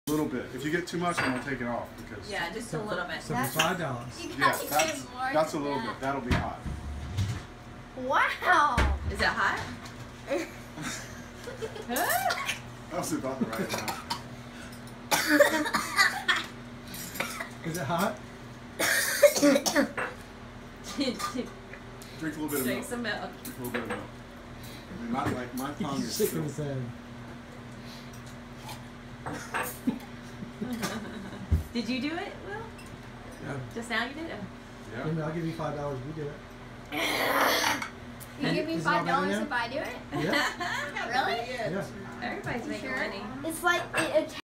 A little bit. If you get too much, I'm gonna take it off because. Yeah, just a little bit. So for $5. Yeah, that's a little bit. That'll be hot. Wow. Is it hot? That was about the right amount. Is it hot? Drink a little bit of Drink milk. some milk. Drink a little bit of milk. I mean, not like my tongue is Sick still. in his head. Did you do it, Will? Yeah. Just now you did it? Yeah. Jimmy, I'll give you $5 if you do it. You give me Is it all better $5 now? if I do it? Yeah. Really? Yeah. Everybody's making Sure. money. It's like it